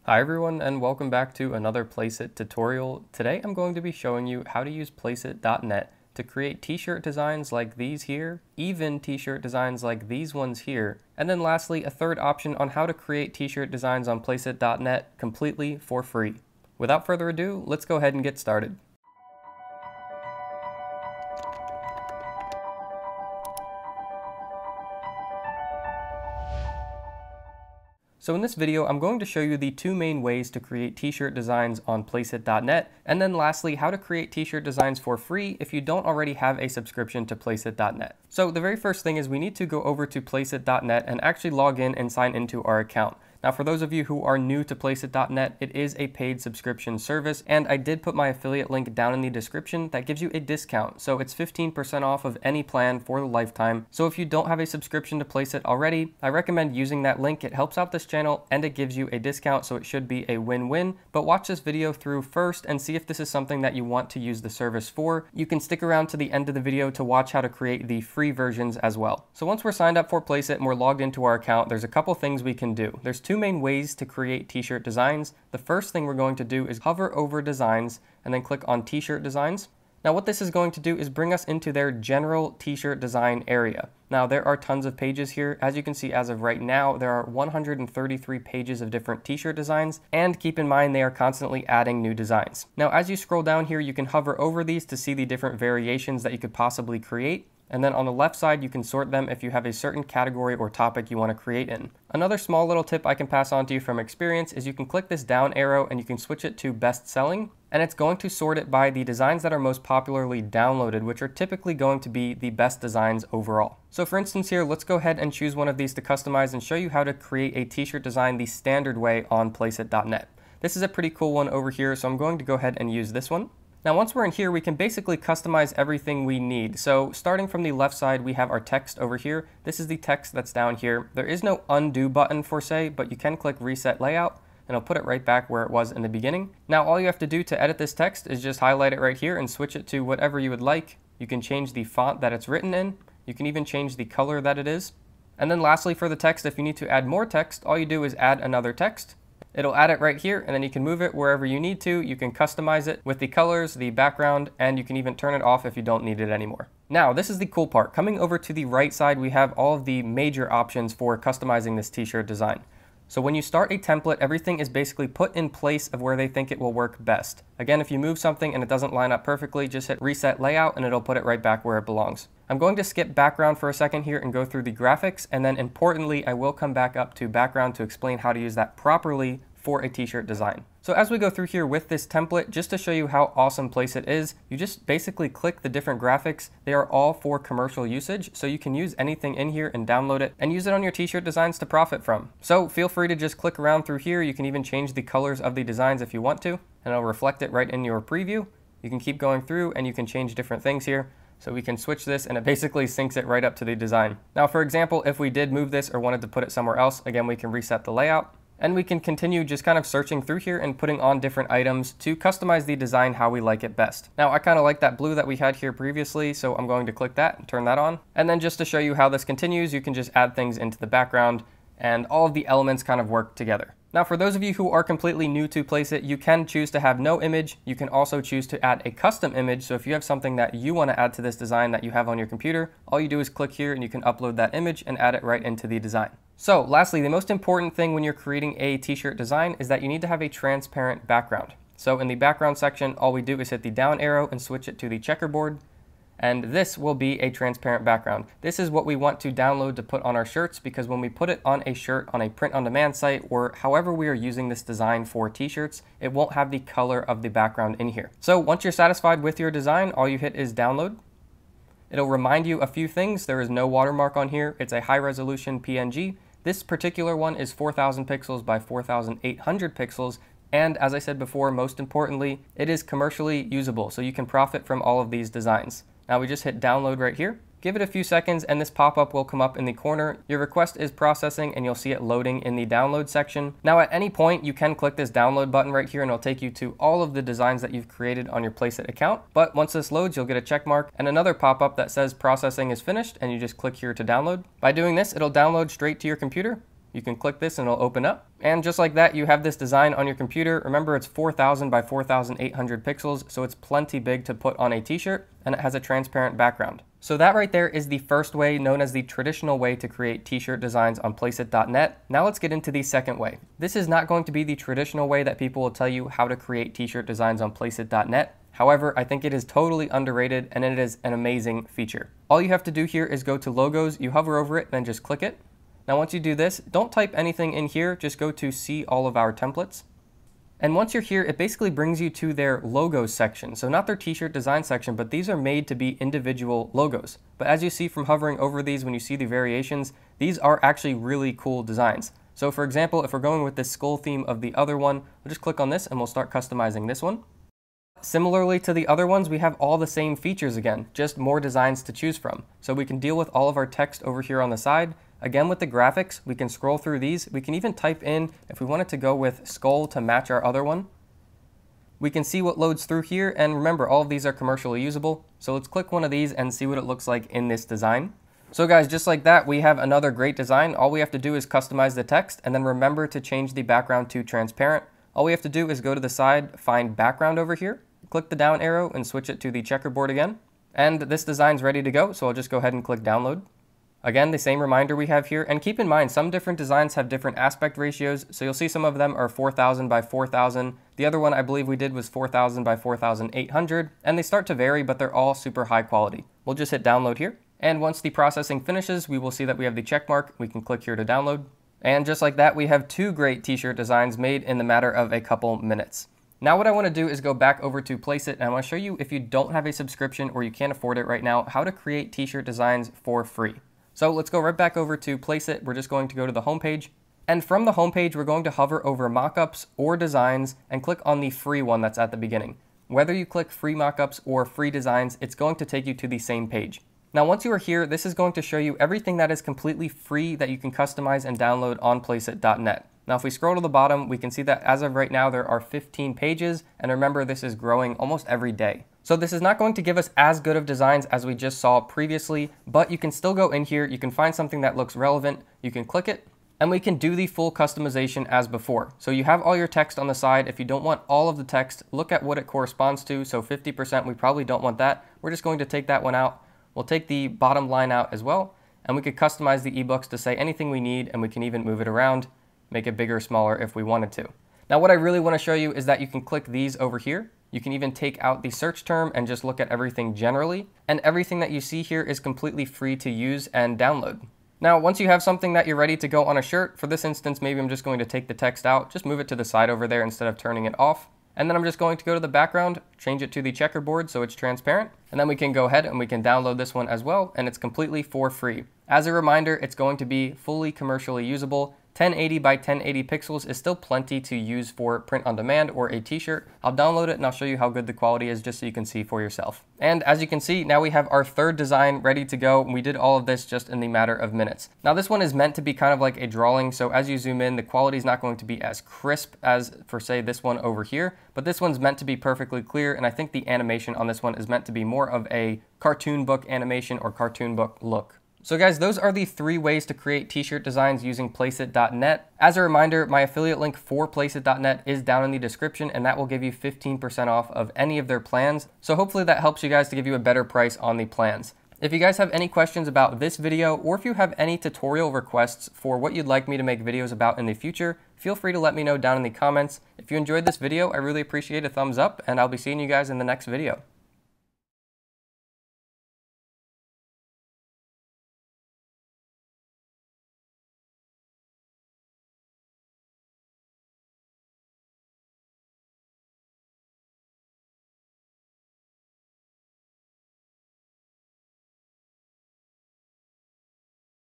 Hi everyone, and welcome back to another Placeit tutorial. Today I'm going to be showing you how to use Placeit.net to create t-shirt designs like these here, even t-shirt designs like these ones here, and then lastly a third option on how to create t-shirt designs on Placeit.net completely for free. Without further ado, let's go ahead and get started. So in this video, I'm going to show you the two main ways to create t-shirt designs on Placeit.net, and then lastly, how to create t-shirt designs for free if you don't already have a subscription to Placeit.net. So the very first thing is we need to go over to Placeit.net and actually log in and sign into our account. Now for those of you who are new to Placeit.net, it is a paid subscription service, and I did put my affiliate link down in the description that gives you a discount. So it's 15% off of any plan for the lifetime. So if you don't have a subscription to Placeit already, I recommend using that link. It helps out this channel and it gives you a discount, so it should be a win-win. But watch this video through first and see if this is something that you want to use the service for. You can stick around to the end of the video to watch how to create the free versions as well. So once we're signed up for Placeit and we're logged into our account, there's a couple things we can do. There's two main ways to create t-shirt designs. The first thing we're going to do is hover over designs and then click on t-shirt designs. Now what this is going to do is bring us into their general t-shirt design area. Now there are tons of pages here. As you can see, as of right now, there are 133 pages of different t-shirt designs, and keep in mind they are constantly adding new designs. Now as you scroll down here, you can hover over these to see the different variations that you could possibly create. And then on the left side, you can sort them if you have a certain category or topic you want to create in. Another small little tip I can pass on to you from experience is you can click this down arrow and you can switch it to best selling, and it's going to sort it by the designs that are most popularly downloaded, which are typically going to be the best designs overall. So for instance here, let's go ahead and choose one of these to customize and show you how to create a t-shirt design the standard way on Placeit.net. This is a pretty cool one over here, so I'm going to go ahead and use this one. Now once we're in here, we can basically customize everything we need. So starting from the left side, we have our text over here. This is the text that's down here. There is no undo button for say, but you can click reset layout and it'll put it right back where it was in the beginning. Now all you have to do to edit this text is just highlight it right here and switch it to whatever you would like. You can change the font that it's written in. You can even change the color that it is. And then lastly, for the text, if you need to add more text, all you do is add another text. It'll add it right here, and then you can move it wherever you need to. You can customize it with the colors, the background, and you can even turn it off if you don't need it anymore. Now, this is the cool part. Coming over to the right side, we have all of the major options for customizing this t-shirt design. So when you start a template, everything is basically put in place of where they think it will work best. Again, if you move something and it doesn't line up perfectly, just hit reset layout and it'll put it right back where it belongs. I'm going to skip background for a second here and go through the graphics, and then importantly, I will come back up to background to explain how to use that properly for a t-shirt design. So as we go through here with this template, just to show you how awesome Placeit is, you just basically click the different graphics. They are all for commercial usage, so you can use anything in here and download it and use it on your t-shirt designs to profit from. So feel free to just click around through here. You can even change the colors of the designs if you want to, and it'll reflect it right in your preview. You can keep going through and you can change different things here. So we can switch this and it basically syncs it right up to the design. Now, for example, if we did move this or wanted to put it somewhere else, again, we can reset the layout. And we can continue just kind of searching through here and putting on different items to customize the design how we like it best. Now, I kind of like that blue that we had here previously, so I'm going to click that and turn that on. And then just to show you how this continues, you can just add things into the background and all of the elements kind of work together. Now, for those of you who are completely new to Placeit, you can choose to have no image. You can also choose to add a custom image. So if you have something that you want to add to this design that you have on your computer, all you do is click here and you can upload that image and add it right into the design. So lastly, the most important thing when you're creating a t-shirt design is that you need to have a transparent background. So in the background section, all we do is hit the down arrow and switch it to the checkerboard. And this will be a transparent background. This is what we want to download to put on our shirts, because when we put it on a shirt on a print-on-demand site, or however we are using this design for t-shirts, it won't have the color of the background in here. So once you're satisfied with your design, all you hit is download. It'll remind you a few things. There is no watermark on here. It's a high-resolution PNG. This particular one is 4,000 pixels by 4,800 pixels. And as I said before, most importantly, it is commercially usable, so you can profit from all of these designs. Now we just hit download right here. Give it a few seconds and this pop-up will come up in the corner. Your request is processing and you'll see it loading in the download section. Now at any point you can click this download button right here and it'll take you to all of the designs that you've created on your Placeit account. But once this loads, you'll get a check mark and another pop-up that says processing is finished, and you just click here to download. By doing this, it'll download straight to your computer. You can click this and it'll open up. And just like that, you have this design on your computer. Remember, it's 4000 by 4800 pixels, so it's plenty big to put on a t-shirt, and it has a transparent background. So that right there is the first way, known as the traditional way, to create t-shirt designs on Placeit.net. Now let's get into the second way. This is not going to be the traditional way that people will tell you how to create t-shirt designs on Placeit.net. However, I think it is totally underrated and it is an amazing feature. All you have to do here is go to logos, you hover over it, then just click it. Now once you do this, don't type anything in here, just go to see all of our templates. And once you're here, it basically brings you to their logos section. So not their t-shirt design section, but these are made to be individual logos. But as you see from hovering over these, when you see the variations, these are actually really cool designs. So for example, if we're going with this skull theme of the other one, we'll just click on this and we'll start customizing this one. Similarly to the other ones, we have all the same features again, just more designs to choose from. So we can deal with all of our text over here on the side. Again, with the graphics, we can scroll through these. We can even type in, if we wanted to go with skull to match our other one. We can see what loads through here, and remember, all of these are commercially usable. So let's click one of these and see what it looks like in this design. So guys, just like that, we have another great design. All we have to do is customize the text, and then remember to change the background to transparent. All we have to do is go to the side, find background over here, click the down arrow and switch it to the checkerboard again. And this design's ready to go, so I'll just go ahead and click download. Again, the same reminder we have here, and keep in mind, some different designs have different aspect ratios, so you'll see some of them are 4000 by 4000. The other one I believe we did was 4000 by 4800, and they start to vary, but they're all super high quality. We'll just hit download here, and once the processing finishes, we will see that we have the check mark. We can click here to download. And just like that, we have two great t-shirt designs made in the matter of a couple minutes. Now what I want to do is go back over to Placeit, and I want to show you, if you don't have a subscription or you can't afford it right now, how to create t-shirt designs for free. So let's go right back over to Placeit. We're just going to go to the home page. And from the home page, we're going to hover over mockups or designs and click on the free one that's at the beginning. Whether you click free mockups or free designs, it's going to take you to the same page. Now once you are here, this is going to show you everything that is completely free that you can customize and download on Placeit.net. Now if we scroll to the bottom, we can see that as of right now, there are 15 pages, and remember, this is growing almost every day. So this is not going to give us as good of designs as we just saw previously, but you can still go in here, you can find something that looks relevant, you can click it, and we can do the full customization as before. So you have all your text on the side. If you don't want all of the text, look at what it corresponds to. So 50%, we probably don't want that. We're just going to take that one out. We'll take the bottom line out as well, and we could customize the ebooks to say anything we need, and we can even move it around, make it bigger or smaller if we wanted to. Now what I really want to show you is that you can click these over here. You can even take out the search term and just look at everything generally, and everything that you see here is completely free to use and download. Now once you have something that you're ready to go on a shirt, for this instance maybe I'm just going to take the text out, just move it to the side over there instead of turning it off. And then I'm just going to go to the background, change it to the checkerboard so it's transparent, and then we can go ahead and we can download this one as well, and it's completely for free. As a reminder, it's going to be fully commercially usable. 1080 by 1080 pixels is still plenty to use for print on demand or a t-shirt. I'll download it and I'll show you how good the quality is just so you can see for yourself. And as you can see, now we have our third design ready to go, and we did all of this just in the matter of minutes. Now this one is meant to be kind of like a drawing, so as you zoom in, the quality is not going to be as crisp as, for say, this one over here, but this one's meant to be perfectly clear, and I think the animation on this one is meant to be more of a cartoon book animation or cartoon book look. So guys, those are the 3 ways to create t-shirt designs using Placeit.net. As a reminder, my affiliate link for Placeit.net is down in the description, and that will give you 15% off of any of their plans. So hopefully that helps you guys to give you a better price on the plans. If you guys have any questions about this video, or if you have any tutorial requests for what you'd like me to make videos about in the future, feel free to let me know down in the comments. If you enjoyed this video, I really appreciate a thumbs up, and I'll be seeing you guys in the next video.